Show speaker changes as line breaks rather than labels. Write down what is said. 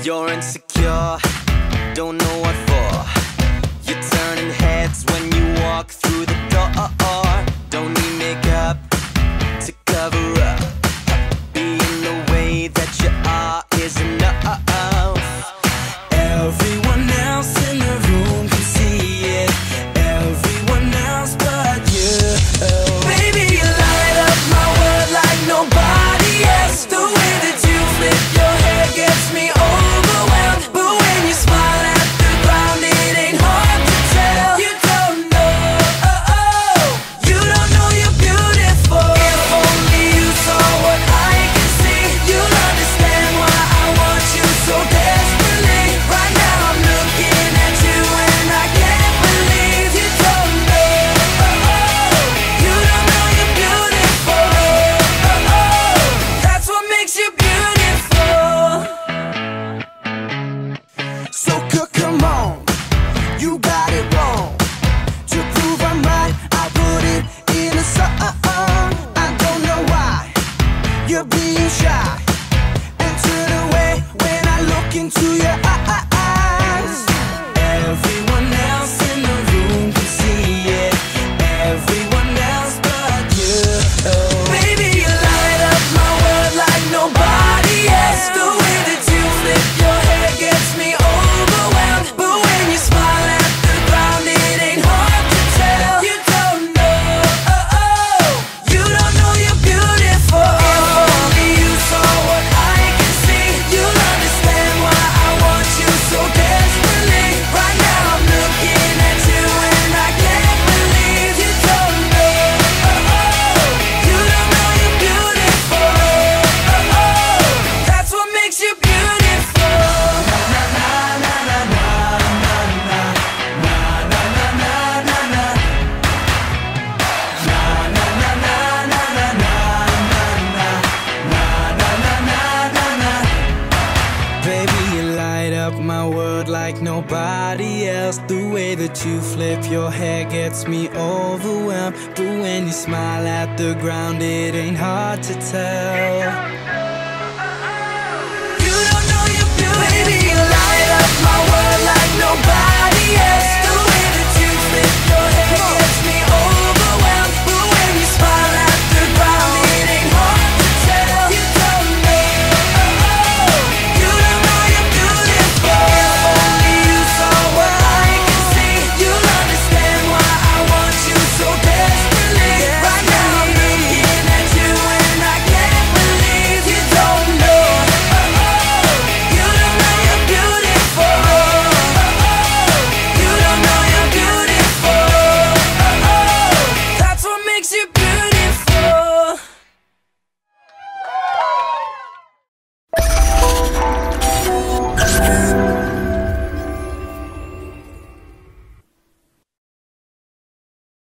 You're insecure, don't know what for. You're turning heads when you walk through the door. Don't need makeup to cover up. Being the way that you are is enough. Everyone else in the room can see it, everyone else but you. Baby, you light up my world like nobody else. The way that you flip your hair gets me overwhelmed. But when you smile at the ground, it ain't hard to tell. You don't know, you don't know you're beautiful. If only you saw what I can see, you'll understand why I want you so desperately. Right now I'm looking at you and I can't believe you don't know, you don't know you're beautiful. That's what makes you beautiful. So come on, you got it wrong. To prove I'm right, I put it in a song. I don't know why you're being shy and turn away when I look into your eyes. Everyone else in the room can see it, everyone else but you. Baby, you light up my world like nobody else. The way that you flip your hair gets me overwhelmed. But when you smile at the ground, it ain't hard to tell. You don't know, you don't know you're beautiful. If only you saw what I can see, you'll understand why I want you so desperately. Right now I'm looking at you and I can't believe you don't know, you don't know you're beautiful. That's what makes you beautiful. Baby, you light up my world like nobody else. The way that you flip your hair gets me overwhelmed. But when you smile at the ground, it ain't hard to tell.